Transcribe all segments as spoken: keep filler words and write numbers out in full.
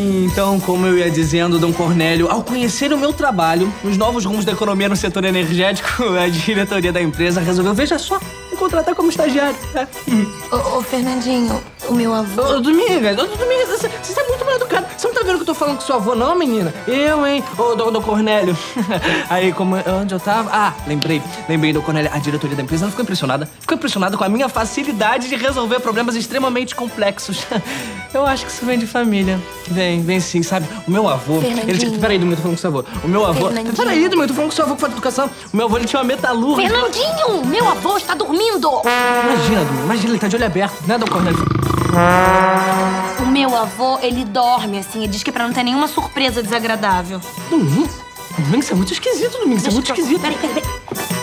Então, como eu ia dizendo, Dom Cornélio, ao conhecer o meu trabalho, os novos rumos da economia no setor energético, a diretoria da empresa resolveu, veja só, me contratar como estagiário. É. Ô, ô, Fernandinho, o meu avô... Ô, Domingas, ô, Domingas, você, você é muito mal educado. Você não tá vendo que eu tô falando com seu avô, não, menina? Eu, hein? Ô, Dom, Dom Cornélio. Aí, como... Onde eu tava? Ah, lembrei. Lembrei, Dom Cornélio. A diretoria da empresa, ela ficou impressionada. Ficou impressionada com a minha facilidade de resolver problemas extremamente complexos. Eu acho que isso vem de família. Vem, vem sim, sabe? O meu avô... Ele... Peraí, Domingo, eu tô falando com seu avô. O meu avô... Peraí, Domingo, eu tô falando com seu avô que faz educação. O meu avô, ele tinha uma metalúrgica. Fernandinho, meu avô está dormindo. Imagina, Domingo, imagina, ele tá de olho aberto, né, Dom Cornélio? O meu avô, ele dorme, assim, ele diz que é pra não ter nenhuma surpresa desagradável. Domingo? Domingo, isso é muito esquisito, Domingo, isso é muito esquisito. Peraí, peraí, peraí.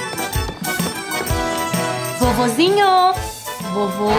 Vovozinho! Vovô...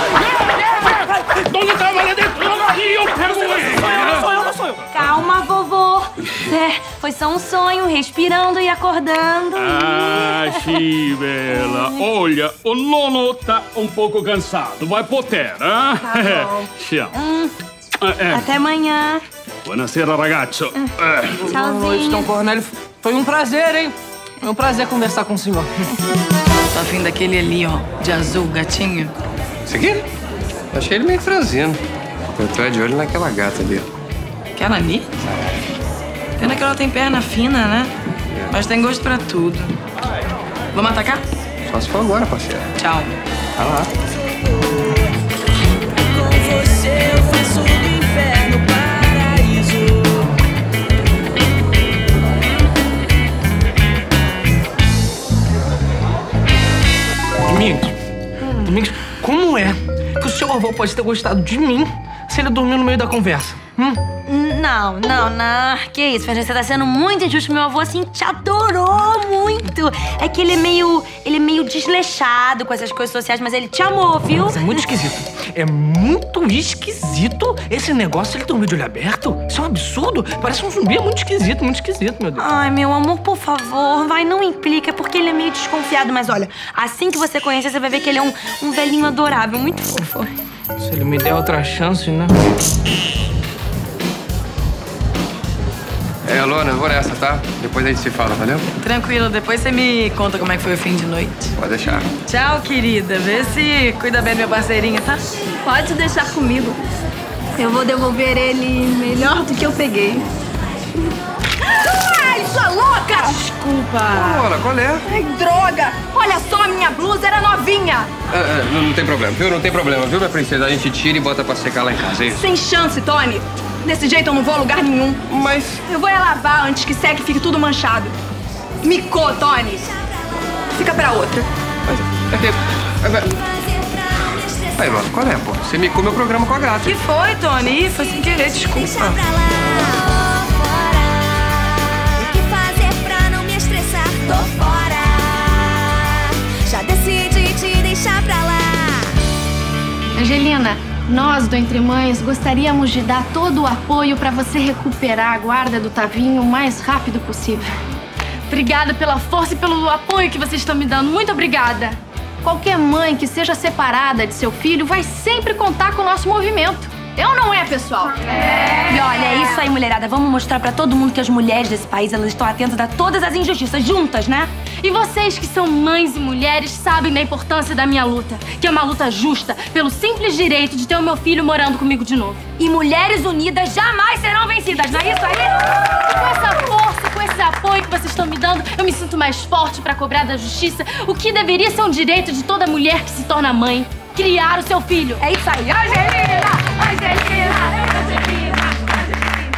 Dona tava lá dentro, e eu pego ele! Sou eu, não sou eu, não sou eu! Calma, vovô. É, foi só um sonho, respirando e acordando. Ah, sì, bella. Olha, o nono tá um pouco cansado. Vai pro terra, hein? Tá bom. Tchau. Hum, Eh, eh. até amanhã. Buonasera, ragazzo. Eh. Boa noite, Dom Cornélio. Foi um prazer, hein? Foi um prazer conversar com o senhor. Tá afim daquele ali, ó, de azul, gatinho? Esse aqui? Eu achei ele meio franzino. Eu tô de olho naquela gata ali. Aquela ali? Pena que ela tem perna fina, né? Mas tem gosto pra tudo. Vamos atacar? Só se for agora, parceiro. Tchau. Tá lá. Com você eu faço do inferno paraíso. Domingos, Domingos, como é que o seu avô pode ter gostado de mim se ele dormiu no meio da conversa? Hum? Não, não, não. Que isso, Fernando? Você tá sendo muito injusto. Meu avô, assim, te adorou muito. É que ele é meio... Ele é meio desleixado com essas coisas sociais, mas ele te amou, viu? Mas é muito esquisito. É muito esquisito esse negócio. Ele dormiu de olho aberto? Isso é um absurdo. Parece um zumbi. É muito esquisito, muito esquisito, meu Deus. Ai, meu amor, por favor. Vai, não implica. É porque ele é meio desconfiado. Mas olha, assim que você conhecer, você vai ver que ele é um, um velhinho adorável. Muito fofo. Se ele me der outra chance, né? É, Alona, eu vou nessa, tá? Depois a gente se fala, valeu? Tranquilo, depois você me conta como é que foi o fim de noite. Pode deixar. Tchau, querida. Vê se cuida bem da minha parceirinha, tá? Pode deixar comigo. Eu vou devolver ele melhor do que eu peguei. Ai, sua louca! Desculpa. Alona, qual é? Ai, droga! Olha só, a minha blusa era novinha. Ah, ah, não, não tem problema, viu? Não tem problema, viu, minha princesa? A gente tira e bota pra secar lá em casa, é isso? Sem chance, Tony. Desse jeito eu não vou a lugar nenhum. Mas... Eu vou é lavar antes que seque e fique tudo manchado. Micou, Tony. Fica pra outra. Mas... É, é, aí, Alona, qual é, pô? Você micou meu programa com a gata. Que foi, Tony? Ih, foi sem querer, desculpa. O que fazer pra não me estressar? Tô fora. Já decidi te deixar pra lá. Angelina, nós do Entre Mães gostaríamos de dar todo o apoio para você recuperar a guarda do Tavinho o mais rápido possível. Obrigada pela força e pelo apoio que vocês estão me dando. Muito obrigada. Qualquer mãe que seja separada de seu filho vai sempre contar com o nosso movimento. É ou não é, pessoal? É. E olha, é isso aí, mulherada. Vamos mostrar pra todo mundo que as mulheres desse país, elas estão atentas a todas as injustiças, juntas, né? E vocês que são mães e mulheres sabem da importância da minha luta, que é uma luta justa pelo simples direito de ter o meu filho morando comigo de novo. E mulheres unidas jamais serão vencidas, não é isso aí? E com essa força, com esse apoio que vocês estão me dando, eu me sinto mais forte pra cobrar da justiça o que deveria ser um direito de toda mulher que se torna mãe, criar o seu filho. É isso aí, Angelina!